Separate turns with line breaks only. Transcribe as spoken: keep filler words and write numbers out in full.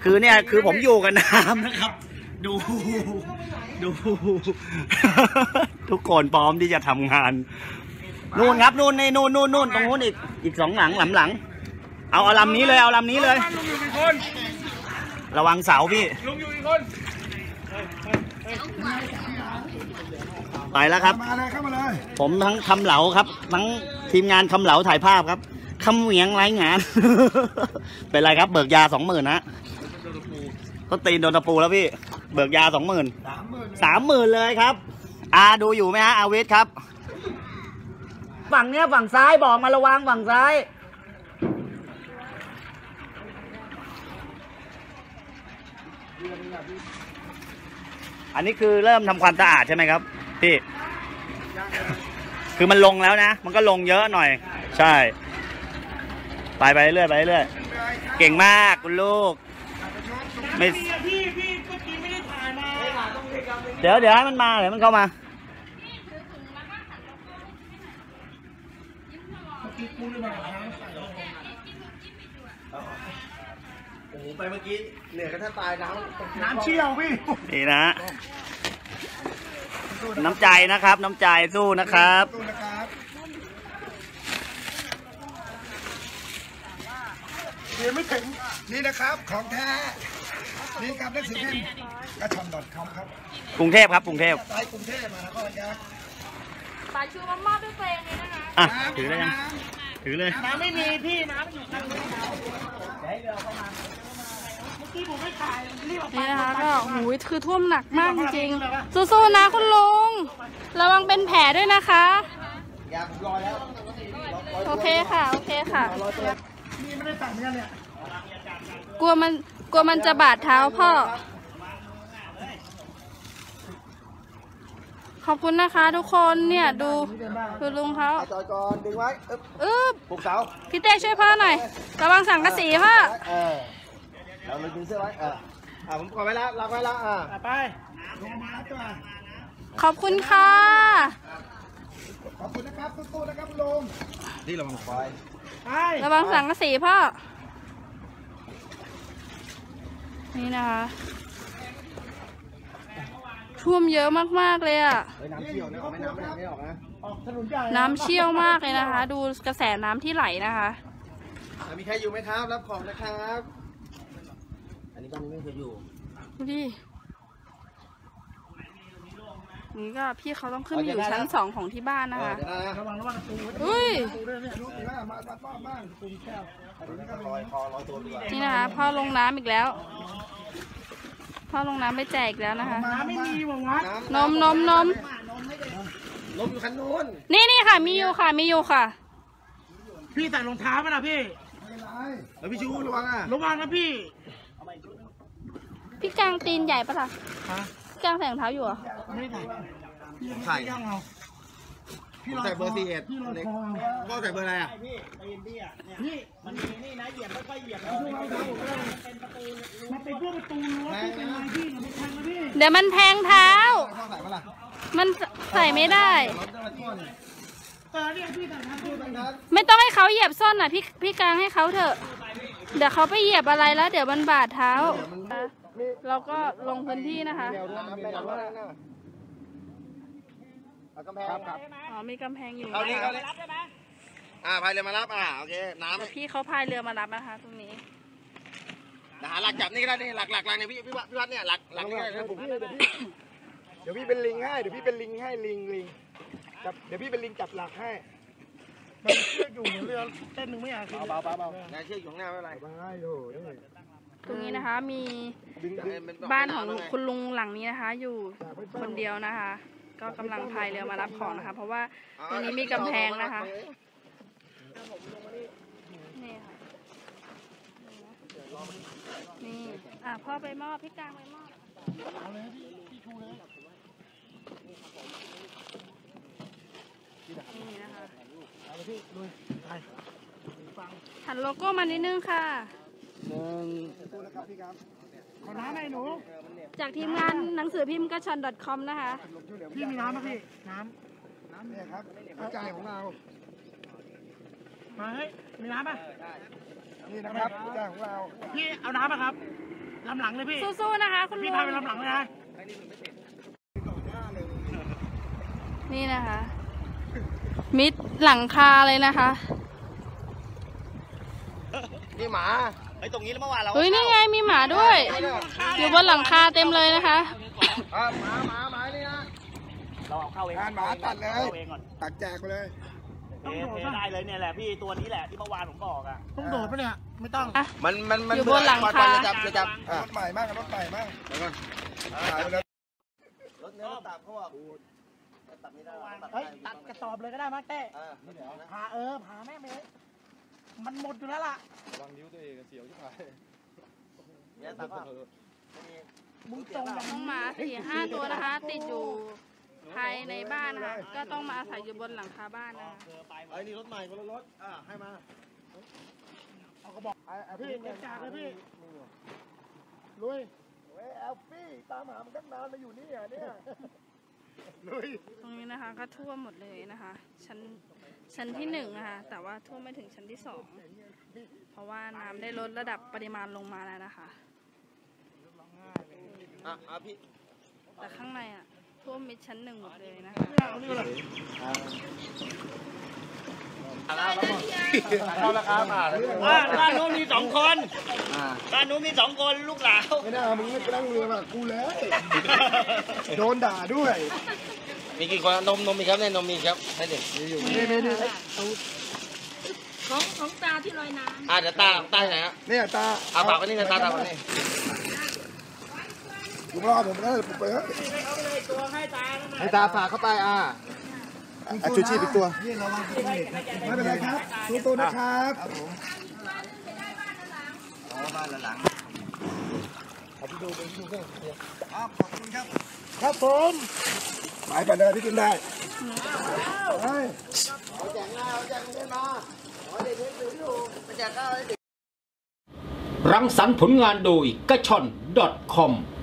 คือเนี่ยคือผมอยู่กับน้ำนะครับดูดูทุกคนพร้อมที่จะทำงานนู่นครับนู่นในนู่นนู่นนู่นตรงนู้นอีกอีกสองหลังหลังหลังเอาเอาลำนี้เลยเอาลำนี้เลยระวังเสาพี่ไปแล้วครับผมทั้งคำเหลาครับทั้งทีมงานคำเหลาถ่ายภาพครับคำเหวียงไร้งาน เป็นไรครับเบิกยาสองหมื่นนะก็ตีนโดนตะปูแล้วพี่เบิกยาสองหมื่นสามหมื่นเลยครับอาดูอยู่ไหมฮะอาวิทครับฝั่งเนี้ยฝั่งซ้ายบอกมาระวังฝั่งซ้ายอันนี้คือเริ่มทำความสะอาดใช่ไหมครับพี่คือมันลงแล้วนะมันก็ลงเยอะหน่อยใช่ไปไปเรื่อยไปเรื่อยเก่งมากคุณลูกไม่พี่พี่เมื่อกี้ไม่ได้ถ่ายมาเดี๋ยวเดี๋ยวให้มันมาเดี๋ยวมันเข้ามาโอ้โหไปเมื่อกี้เหนื่อยกันถ้าตายน้ำน้ำเชี่ยวพี่นี่นะน้ำใจนะครับน้ำใจสู้นะครับ
เดี๋ยวไม่ถึงนี่นะครับของแท้นี่ครับหนังสือพิมพ์กระชอนดอทคอมครับ
กรุงเทพครับกรุงเทพ
ไปกรุงเทพมาแล้วก็ยักษ์
ปลาชูมามอบด้วยตัวเองเลยนะคะ
อ่ะถือเลยยังถือเลย
น้ำไม่มีพี่น้ำอยู่ข้างบนนี่นะคะก็หูยคือท่วมหนักมากจริงๆสู้ๆนะคุณลุงระวังเป็นแผลด้วยนะคะโอเคค่ะโอเคค่ะกลัวมันกลัวมันจะบาดเท้าพ่อขอบคุณนะคะทุกคนเนี่ยดูดูลุงเขา
จอยก่อนดึงไว้
อึ๊บ
ปลุกเสา
พี่เต้ช่วยพ่อหน่อยระวังสังกะสีพ่อ
เออเราเลยดึงเสื้อไว้เอออ่าผมกดไว้แล้วล็อกไว้แล้วอ่าไปลงมาจ้า
ขอบคุณค่ะ
ขอบคุณนะครับสู้ๆนะครับลุงนี่ระวังไฟ
ระวังสังกะสีพ่อนี่นะคะท่วมเยอะมากๆเลยอ่ะ
น้ำเชี่ยวนะออกไม่น้ำไม่น้ำไม่ออกนะออกถนนใหญ่
น้ำเชี่ยวมากเลยนะคะดูกระแสน้ำที่ไหลนะคะ
มีใครอยู่ไหมครับรับของนะครับอันนี้บ้านไม่เคยอยู่
ดูดินี่ก็พี่เขาต้องขึ้นอยู่ชั้นสองของที่บ้านนะคะ
ระวังระวังตู
อุ้ยนี่นะคะพ่อลงน้ำอีกแล้วพ่อลงน้ำไปแจกแล้วนะคะ
น้ำไม่มีหวัง
นมนมนม
นมอยู่คันนู้น
นี่นี่ค่ะมีอยู่ค่ะมีอยู่ค่ะ
พี่ใส่รองเท้าไหมล่ะพี่
แล้วพี่ชูระวังอ่ะ
ระวังนะพี่
พี่กางตีนใหญ่ปะล่ะพี่กางใส่รองเท้าอยู่อ่ะ
ไม่ใส่
ใส่ยังเอาพี่ใส่เบอร์สี่เอ็ดพ่อใส่เบอร์อะไรอ่ะ
นี่มันมีนี่นะเหยียบไม่ค่อยเหยียบมันเป็นพวกประตูรั้วที่เป็นไม้ที่มันแทงนะพี่
เดี๋ยวมันแทงเท้ามันใส่ไม่ได้ไม่ต้องให้เขาเหยียบส้นอ่ะพี่พี่กางให้เขาเถอะเดี๋ยวเขาไปเหยียบอะไรแล้วเดี๋ยวมันบาดเท้าเราก็ลงพื้นที่นะคะ
กำแพงครับ
อ๋อมีกำแพงอยู่
เอาดิเอาดิอ่าพายเรือมารับอ่าโอเคน้ำ
พี่เขาพายเรือมารับนะคะตรงนี้
หาหลักจับนี่ก็ได้นี่หลักหลักหลักเนี่ยพี่พี่วัดพี่วัดเนี่ยหลักหลักนี่เดี๋ยวผมเดี๋ยวพี่เป็นลิงให้เดี๋ยวพี่เป็นลิงให้ลิงลิงจับเดี๋ยวพี่เป็นลิงจับหลักให้
มันเชือกอยู่เรือเต้นหนึ่งไม่อยาก
เบาเบาเบาๆนายเชือกอยู่ข้างหน้าไม่เป็นไร
ได้โอ้ย
ตรงนี้นะคะมีบ้านของคุณลุงหลังนี้นะคะอยู่คนเดียวนะคะก็กำลังพายเรือมารับของนะคะเพราะว่าตรงนี้มีกำแพงนะคะนี่ค่ะนี่อ่ะพ่อไปมอบพี่กลางไปมอบนี่นะคะหันโลโก้มานิดนึงค่ะ
ขอน้ำหน่อยหนู
จากทีมงานหนังสือพิมพ์กระชอน .com นะคะ
พี่มีน้ำไหมพี่น้
ำน้ำเนี่ยครับกระจายของเรา
มาเฮ้ยมีน้ำป่ะ
นี่นะครับกระจายของเรา
พี่เอาน้ำป่ะครับลำหลังเลยพี่
สู้ๆนะคะคุณลุ
พี่
ง
พาไปลำหลังเลยนะ
นี่นะคะ มิดหลังคาเลยนะคะ
นี่หมา
ไอ้ตรงนี้แล้วเมื่อวานเรา
เฮ้ยนี่ไงมีหมาด้วย อยู่บนหลังคาเต็มเลยนะคะ
อ่าหมาหมาหมานี่นะ
เราเอาเข้าเอง
งานหมาตัดเลย
เข้าเองก่อน
ตัดแจกไปเลย
เทเทได้เลยเนี่ยแหละพี่ตัวนี้แหละที่เมื่อวานผมบอกอ่ะ
ต้องโดดปะเนี่ย ไม่ต้อง
มันมันมัน
อยู่บนหลังคา
จะจับจะจับรถใหม่มากรถใหม่มากแล้วก็ขายไปเลย
รถเนื้อรถตับเขาบอกตับนี้ได้
เฮ้ย ตัดกระสอบเลยก็ได้มั้งเต้ผ่าเออผ่าแม่งไปเลยมันหมดอยู่แล้วล่ะ
เนี่ยตับก็
มึงตรง
น้องหมาสี่ห้าตัวนะคะ ติดอยู่ภายในบ้านนะคะ ก็ต้องมาอาศัยอยู่บนหลังคาบ้านนะคะ
ไอ้นี่รถใหม่คนละรถอ่าให้มา
เอากระบอกพี่เด็กจากเลยพี่ลุย
เว้ยแอลฟี่ตามหามันตั้งนานมาอยู่นี่อ่ะเนี่ยลุย
ตรงนี้นะคะก็ท่วมหมดเลยนะคะ ชั้นชั้นที่หนึ่งนะคะแต่ว่าท่วมไม่ถึงชั้นที่สองเพราะว่าน้ำได้ลดระดับปริมาณลงมาแล้วนะคะ
อ่ะอ่ะพี่
แต่ข้างในอ่ะท่วมมิดชั้นหนึ่งหมดเลยนะคะ
เข้าราคาผ่าเลย
บ้านบ้านนู้นมีสองคนบ้านนู้นมีสองคนลูกสาว
ไม่น่ามึงไม่ไปนั่งเรือมากูเลย โดนด่าด้วย
มีกี่คนนมนมมีครับเนี่ยนมมีครับให้เด็ก
อยู่นี่นี่นี่
ของของตาที่ลอยน้ำ
อ่าเดี๋ยวตาตาไหนฮะ
เนี่ยตา
เอาปากไว้นี่นะตาตาไว้นี่
กูรอผมได้ผมไปเถอะ
ให้ตาฝากเข้าไปอ่า
อ่ะชูชีพอีกตัวไม่เป็นไรครับสู้ๆนะครับครับผมหมายไปเลยที่กินได้ไป
รังสรรค์ผลงานโดยกระชอน .com